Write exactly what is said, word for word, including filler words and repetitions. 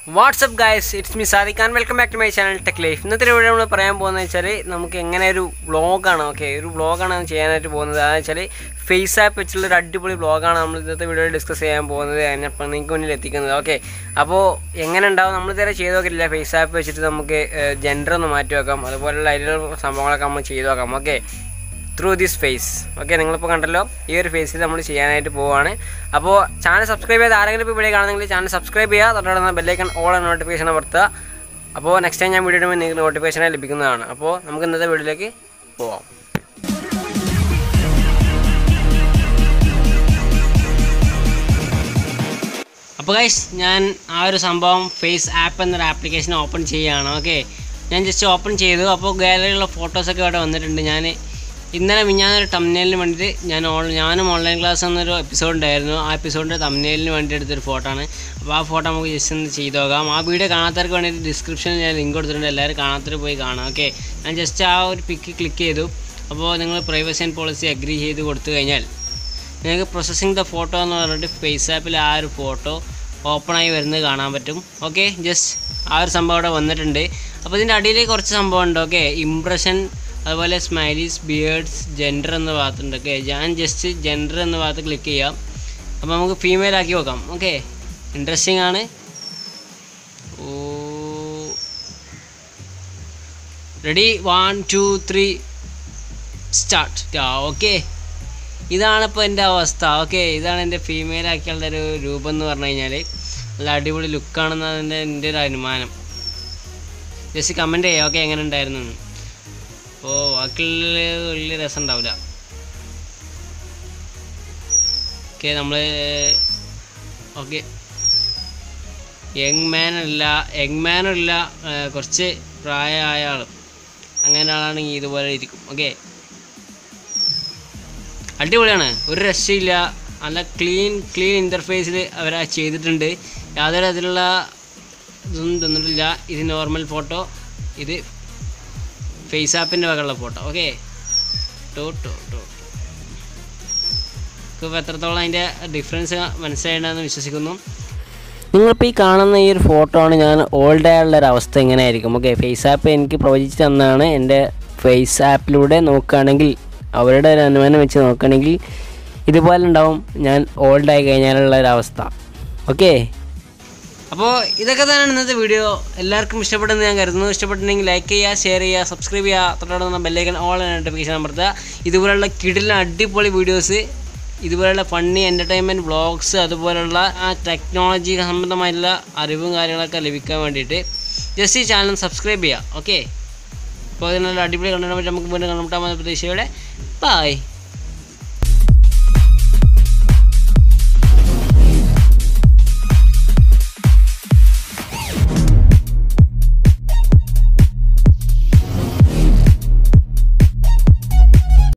WhatsApp guys, it's me Sadiq and welcome back to my channel tech life. ഇന്നത്തെ video നമ്മൾ പറയാൻ പോകുന്നത് വെച്ചാൽ നമുക്ക് എങ്ങനെ ഒരു വ്ളോഗാണ് ഓക്കെ ഒരു വ്ളോഗാണ് ചെയ്യാനായിട്ട് പോകുന്നത്. അതെന്ന് വെച്ചാൽ ഫേസ് ആപ്പ് വെച്ചുള്ള ഒരു അടിപൊളി വ്ളോഗാണ് നമ്മൾ ഇന്നത്തെ വീഡിയോയിൽ ഡിസ്കസ് ചെയ്യാൻ പോകുന്നത്, അതിനപ്പം നിങ്ങൾക്ക് മുന്നിൽ എത്തിക്കുന്നത്. ഓക്കെ, അപ്പോൾ എങ്ങനെ ഉണ്ടാവും നമ്മൾ ഇതുവരെ ചെയ്ത് നോക്കിയിട്ടില്ല. ഫേസ് ആപ്പ് വെച്ചിട്ട് നമുക്ക് ജെൻഡർ ഒന്ന് മാറ്റി വെക്കാം, അതുപോലെയുള്ള അതിലുള്ള സംഭവങ്ങളൊക്കെ നമ്മൾ ചെയ്ത് നോക്കാം. Okay, through this face. Okay, നിങ്ങളിപ്പോൾ കണ്ടല്ലോ, ഈ ഒരു ഫേസിൽ നമ്മൾ ചെയ്യാനായിട്ട് പോവുകയാണ്. അപ്പോൾ ചാനൽ സബ്സ്ക്രൈബ് ചെയ്ത് ആരെങ്കിലും ഇപ്പോൾ വീഡിയോ കാണുന്നെങ്കിൽ ചാനൽ സബ്സ്ക്രൈബ് ചെയ്യുക, തൊട്ടടുത്ത ബെല്ലൈക്കൺ ഓൾ നോട്ടിഫിക്കേഷൻ അമർത്തുക. അപ്പോൾ നെക്സ്റ്റ് ടൈം ഞാൻ വീഡിയോ ഇടുമ്പോൾ നിങ്ങൾക്ക് നോട്ടിഫിക്കേഷനായി ലഭിക്കുന്നതാണ്. അപ്പോൾ നമുക്ക് ഇന്നത്തെ വീഡിയോയിലേക്ക് പോവാം. അപ്പോൾ ഗൈസ്, ഞാൻ ആ ഒരു സംഭവം ഫേസ് ആപ്പ് എന്നൊരു ആപ്ലിക്കേഷൻ ഓപ്പൺ ചെയ്യുകയാണ്. ഓക്കെ, ഞാൻ ജസ്റ്റ് ഓപ്പൺ ചെയ്തു. അപ്പോൾ ഗാലറിയിലുള്ള ഫോട്ടോസൊക്കെ ഇവിടെ വന്നിട്ടുണ്ട്. ഞാൻ ഇന്നലെ മിഞ്ഞാന്നൊരു തംബ്നെയിലിന് വേണ്ടിയിട്ട് ഞാൻ ഓൺ ഞാനും ഓൺലൈൻ ക്ലാസ് എന്നൊരു എപ്പിസോഡ് ഉണ്ടായിരുന്നു. ആ എപ്പിസോഡിൻ്റെ തംബ്നെയിലിന് വേണ്ടി എടുത്തൊരു ഫോട്ടോ ആണ്. അപ്പോൾ ആ ഫോട്ടോ നമുക്ക് ജസ്റ്റ് ഒന്ന് ചെയ്ത് നോക്കാം. ആ വീഡിയോ കാണാത്തവർക്ക് വേണ്ടിയിട്ട് ഡിസ്ക്രിപ്ഷനിൽ ഞാൻ ലിങ്ക് കൊടുത്തിട്ടുണ്ട്, എല്ലാവരും കാണാത്തവർ പോയി കാണാം. ഓക്കെ, ഞാൻ ജസ്റ്റ് ആ ഒരു പിക്ക് ക്ലിക്ക് ചെയ്തു. അപ്പോൾ നിങ്ങൾ പ്രൈവസി ആൻഡ് പോളിസി അഗ്രി ചെയ്ത് കൊടുത്തു കഴിഞ്ഞാൽ നിങ്ങൾക്ക് പ്രോസസ്സിങ് ദ ഫോട്ടോ എന്ന് പറഞ്ഞിട്ട് ഫേസ് ആപ്പിൽ ആ ഒരു ഫോട്ടോ ഓപ്പണായി വരുന്നത് കാണാൻ പറ്റും. ഓക്കെ, ജസ്റ്റ് ആ ഒരു സംഭവം അവിടെ വന്നിട്ടുണ്ട്. അപ്പോൾ ഇതിൻ്റെ അടിയിൽ കുറച്ച് സംഭവം ഉണ്ട്. ഓക്കെ, ഇംപ്രഷൻ, അതുപോലെ സ്മൈലീസ്, ബിയേർഡ്സ്, ജെൻഡർ എന്ന ഭാഗത്തുണ്ട്. ഓക്കെ, ഞാൻ ജസ്റ്റ് ജെൻഡർ എന്ന ഭാഗത്ത് ക്ലിക്ക് ചെയ്യാം. അപ്പോൾ നമുക്ക് ഫീമെയിൽ ആക്കി നോക്കാം. ഓക്കെ, ഇൻട്രസ്റ്റിംഗ് ആണ്. Oh, ready, one two three start. Okay, ഇതാണിപ്പോൾ എൻ്റെ അവസ്ഥ. ഓക്കെ, ഇതാണ് എൻ്റെ ഫീമെയിൽ ആക്കിയുള്ള ഒരു രൂപം എന്ന് പറഞ്ഞു കഴിഞ്ഞാൽ നല്ല അടിപൊളി ലുക്കാണെന്നതിൻ്റെ എൻ്റെ ഒരു അനുമാനം. ജസ്റ്റ് കമൻറ്റ് ചെയ്യാം. ഓക്കെ, എങ്ങനെ ഉണ്ടായിരുന്നു എന്ന്. അപ്പോൾ ബാക്കിയുള്ള വലിയ രസം ഉണ്ടാവില്ല. ഓക്കെ, നമ്മൾ ഓക്കെ യങ് മാനല്ല യങ് മാനല്ല കുറച്ച് പ്രായമായ ആളും അങ്ങനെ ആളാണെങ്കിൽ ഇതുപോലെ ഇരിക്കും. ഓക്കെ, അടിപൊളിയാണ്, ഒരു രക്ഷയില്ല. നല്ല ക്ലീൻ ക്ലീൻ ഇൻ്റർഫേസിൽ അവർ ചെയ്തിട്ടുണ്ട്. യാതൊരു തരത്തിലുള്ള ഇതൊന്നും തന്നിട്ടില്ല. ഇത് നോർമൽ ഫോട്ടോ, ഇത് ഫേസ് ആപ്പിൻ്റെ വകയുള്ള ഫോട്ടോ. ഓക്കെ, ടോ ടോ ടോ ഇപ്പോൾ എത്രത്തോളം അതിൻ്റെ ഡിഫറൻസ് മനസ്സിലായിട്ടുണ്ടെന്ന് വിശ്വസിക്കുന്നു. നിങ്ങളിപ്പോൾ ഈ കാണുന്ന ഈ ഒരു ഫോട്ടോ ആണ് ഞാൻ ഓൾഡ് ആയുള്ളൊരു അവസ്ഥ എങ്ങനെയായിരിക്കും. ഓക്കെ, ഫേസ് ആപ്പ് എനിക്ക് പ്രവചിച്ച് തന്നാണ്. എൻ്റെ ഫേസ് ആപ്പിലൂടെ നോക്കുകയാണെങ്കിൽ, അവരുടെ ഒരു അനുമാനം വെച്ച് നോക്കുകയാണെങ്കിൽ ഇതുപോലെ ഉണ്ടാവും ഞാൻ ഓൾഡായി കഴിഞ്ഞാലുള്ള ഒരവസ്ഥ. ഓക്കെ, അപ്പോൾ ഇതൊക്കെ തന്നെയാണ് ഇന്നത്തെ വീഡിയോ. എല്ലാവർക്കും ഇഷ്ടപ്പെട്ടെന്ന് ഞാൻ കരുതുന്നു. ഇഷ്ടപ്പെട്ടിട്ടുണ്ടെങ്കിൽ ലൈക്ക് ചെയ്യുക, ഷെയർ ചെയ്യുക, സബ്സ്ക്രൈബ് ചെയ്യുക, തൊട്ടടുത്ത ബെല്ലൈക്കൺ ഓൾ നോട്ടിഫിക്കേഷൻ അമർത്തുക. ഇതുപോലുള്ള കിടിലൻ അടിപൊളി വീഡിയോസ്, ഇതുപോലുള്ള ഫണ്ണി എൻ്റർടൈൻമെൻറ്റ് വ്ളോഗ്സ്, അതുപോലുള്ള ആ ടെക്നോളജി സംബന്ധമായിട്ടുള്ള അറിവും കാര്യങ്ങളൊക്കെ ലഭിക്കാൻ വേണ്ടിയിട്ട് ജസ്റ്റ് ഈ ചാനൽ സബ്സ്ക്രൈബ് ചെയ്യുക. ഓക്കെ, അപ്പോൾ അതിനുള്ള അടിപൊളി കണ്ടതിനെ പറ്റി നമുക്ക് വീണ്ടും കണ്ടുമുട്ടാൻ പ്രതീക്ഷയോടെ ബൈ.